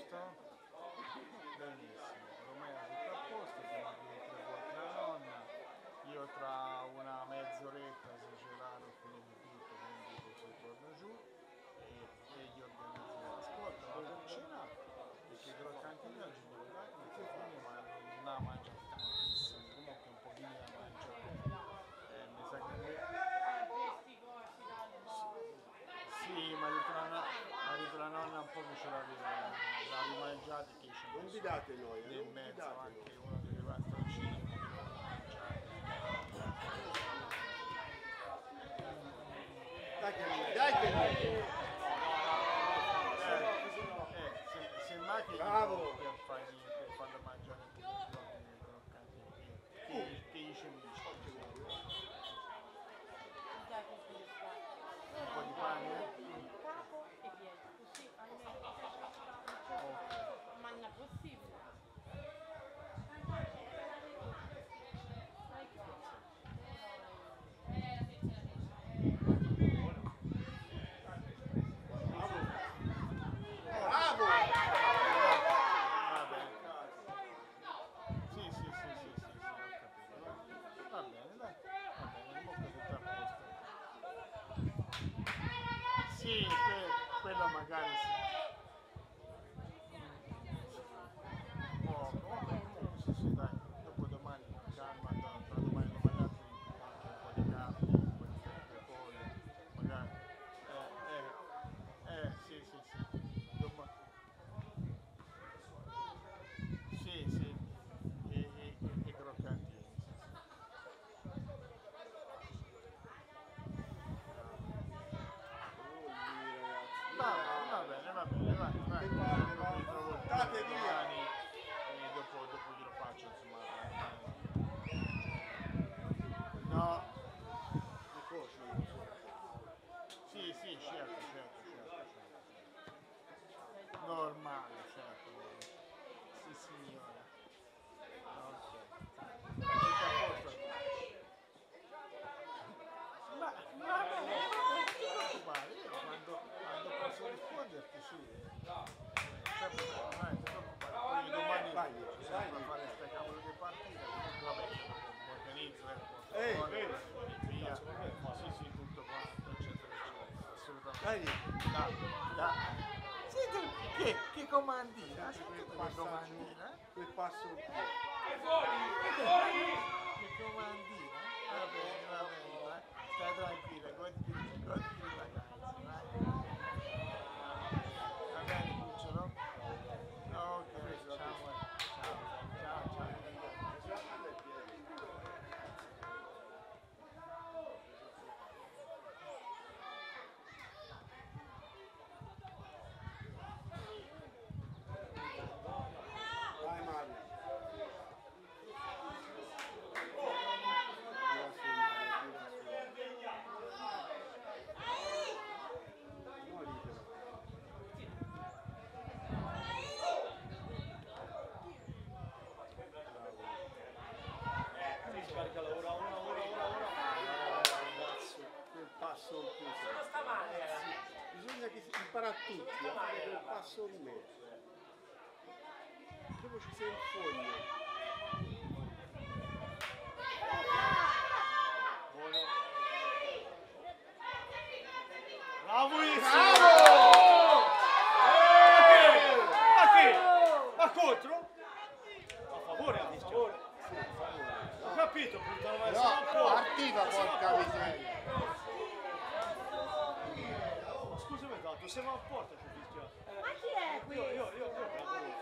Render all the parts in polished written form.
posto? Benissimo, Romeo tutto a posto, siamo qui 3 volte la nonna, io tra una mezz'oretta se ce l'ha ho finito tutto, quindi poi torno giù e gli organizzo ascolta la cucina perché i croccanti di oggi devo dare non si fanno ma non ha mangiato tantissimo, comunque un pochino da mangiare, mi sa che sì, ma ha detto la nonna un po' che ce l'ha rimangiati che ci non vi date noi, nel non vi mezzo date. anche uno delle bastoncine un po' Dai che vieni. se mai che Bravo. per farlo mangiare un po' di croccanti che gli cemisci un po' di pane Capo e piedi, così almeno ma non è possibile. Bravo. va bene sì, ho capito va bene dai va bene tutto a posto sì quello magari sì comunque sì, dai, dopo domani con calma, tra domani e domani altro anche un po' di carne, un po' di fette di pollo, magari. Sì, sì, e croccantini, va bene, vai, dopo li trovo Date via. domani e dopo glielo faccio, insomma. No, sì, certo. Normale, certo. Sì, signora. Ok. Tutto a posto. Ma va bene, non ti preoccupare, io quando posso risponderti, sì. Sempre non ti preoccupare, poi domani ci sarà da fare queste cavolo di partite, comunque vabbè, mi organizzo, via, sì, tutto quanto, eccetera, assolutamente. Dai. Sì, tu, che comandina? Senti tu che comandina? Quel passo in più. Che comandina? Va bene, vai. Stai tranquilla, goditi le vacanze, vai. Va bene, cucciolo? Ok, ciao. Vai Mario. Quel passo in più. Bisogna che si impara tutti a fare quel passo in mezzo. Dopo ci sei in foglia. Ma contro? A favore ha fischiato. Ho capito, puttana, ma siamo a porta. Partiva porca miseria. Scusami tanto, siamo a porta ci fischiato. Ma chi è qui? Io lavoro.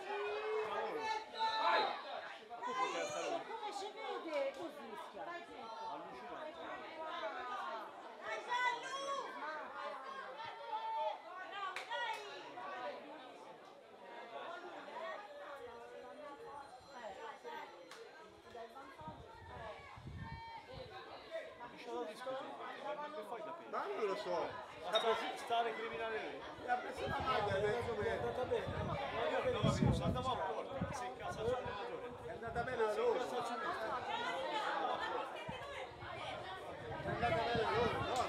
Tu puoi stare lì. Come si vede così? Allucinante. Lascialo discutere, che fai da Ma non lo so. stare criminale lì? La persona maglia è andata bene. Io benissimo, andavo a porta, sei in casa sull'allenatore. È andata bene a loro. È andata bene a loro, no?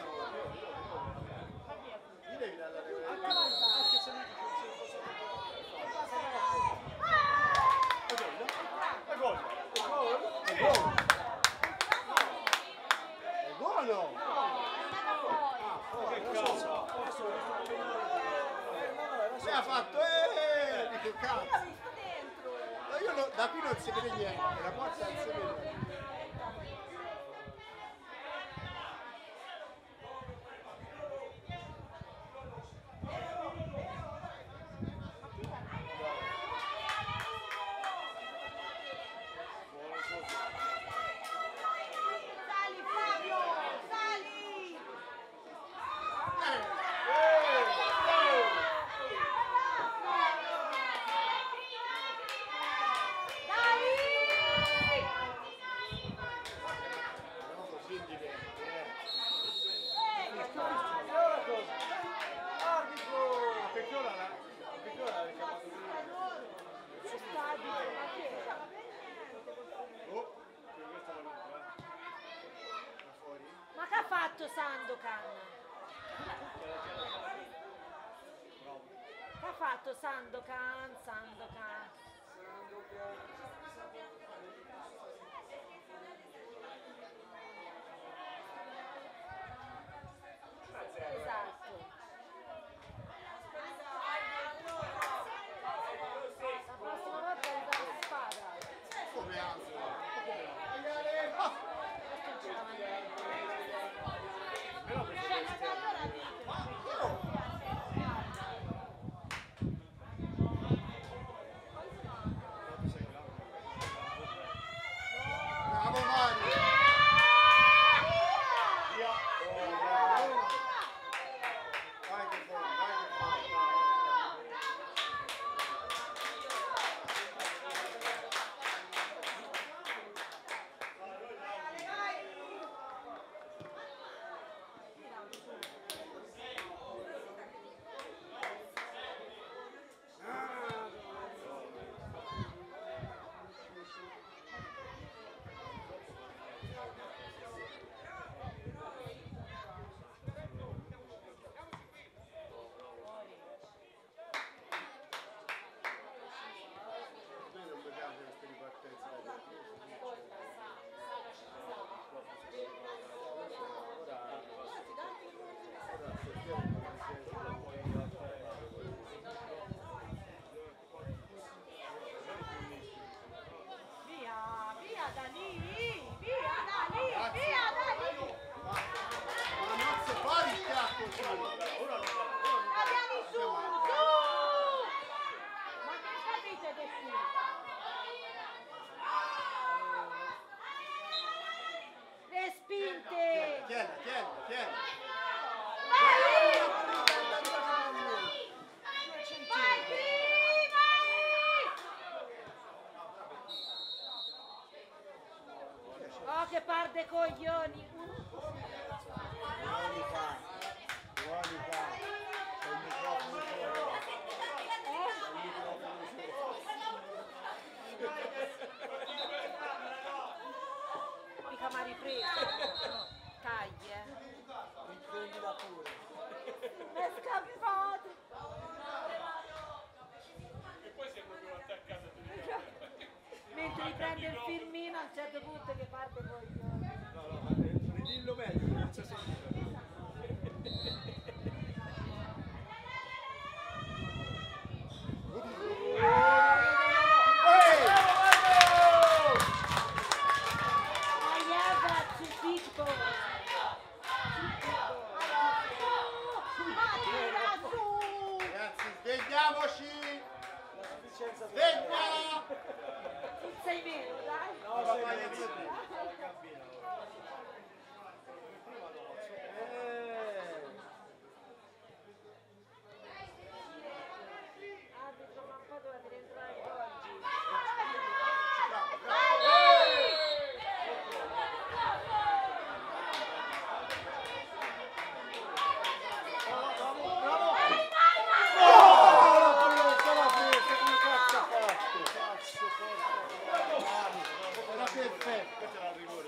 Dile che Anche se lui dice che cazzo. visto dentro. Ma io da qui non si vede niente, la porta non si vede. Sali Fabio, sali! No, così diventa, Arbitro! Perché ora l'ha chiamato lui? Oh, che questa la lunga, da fuori. Ma che ha fatto Sandokan? Che ha fatto Sandokan? Sandokan. Esatto. La prossima volta gli dà la spada. come altro. Questo ce la mangiamo. Però perché Bravo Mario. via. Vai che buono, vai che buono. A me non mi piace queste ripartenze da Via, via Dani, via Dani, via Dani! Ma non si fa rischiare così. Andiamo su, su! Ma che capite che sì? Respinte! Tieni, tieni, tieni. Vai! Vai, vai! Oh che par de coglioni! Buoni fa. Buoni fa. C'è il microfono sopra. C'è il microfono sopra. Mica mi ha ripreso! Tagli, Riprendila pure. È scappato! Mentre riprende il filmino a un certo punto che parte coglioni. No, no, ridillo meglio, non si sentito. I have two people! Ragazzi, svegliamoci! La sufficienza Sveglia! Non sei meno, dai! No, Va sei bene, mezzo. così. La cabina. Prima no, Arbitro, ma poi dovete rientrare oggi. Era perfetto. Questa è la rigore.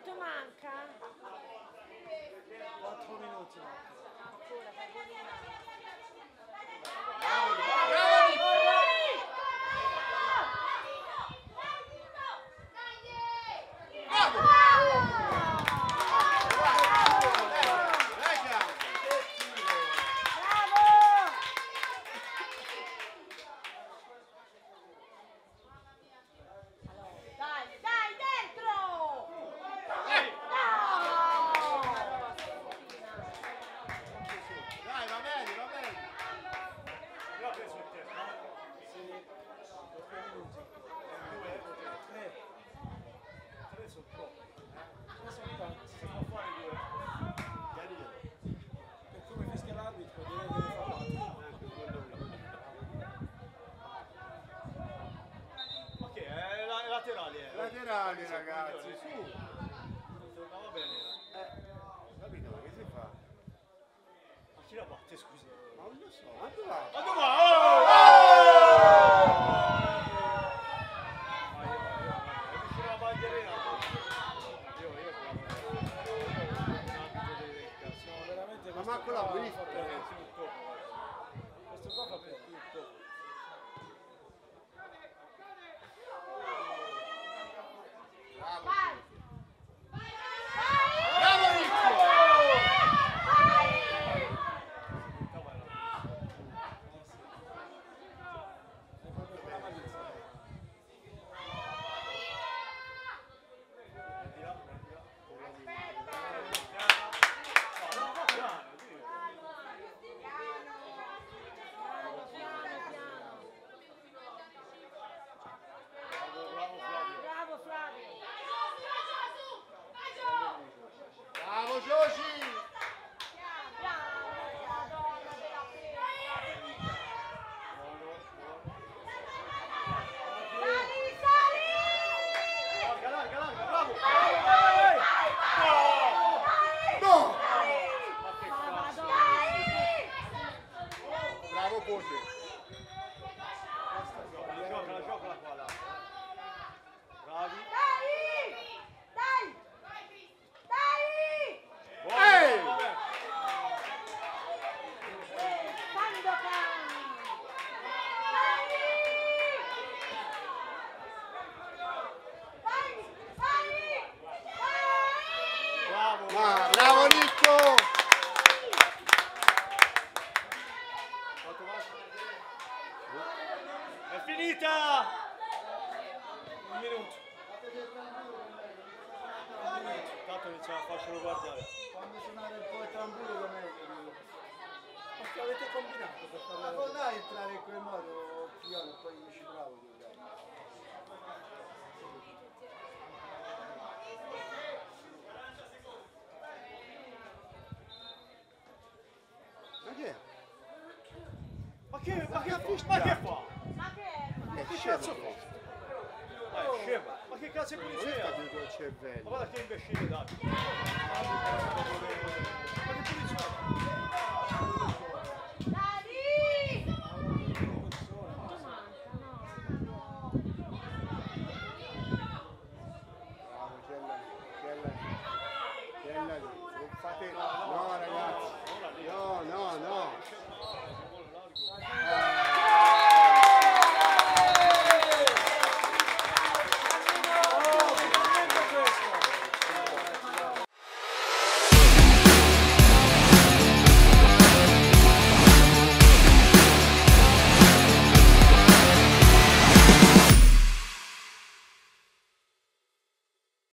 Quanto manca? 4 minuti. Ancora, Pagonina. Laterali ragazzi, su. Tornava bene. Capito, ma che si fa? Ma chi la batte, scusa? Ma non lo so, ma dove va? Ma dove va? Vicino alla bandierina. Io siamo veramente Ma manco la visto. Questo qua fa per tutto. Bravo Ricco! Bravo Flavio. Bravo Giosi! Larga, bravo! No! Ma che Ma cazzo! Bravo Poce! Giocala qua là. Bravi. Ehi! Bravo! Ma bravo Ricco! Quanto manca? È finita! Un minuto. Tanto iniziamo a farcelo guardare. Fammi suonare un po' il tamburo come... Ma che avete combinato per Ma non dai entrare in quel modo, figlio, poi dici bravo tu, dai. Ma che è? Ma che fa? Ma che è? Che Che scemo cazzo fa? questo? Dai, scema. Ma che cazzo è Questo pulizia? ha tutto il Ma cervello. guarda che imbecille, dai. Ma che pulizia?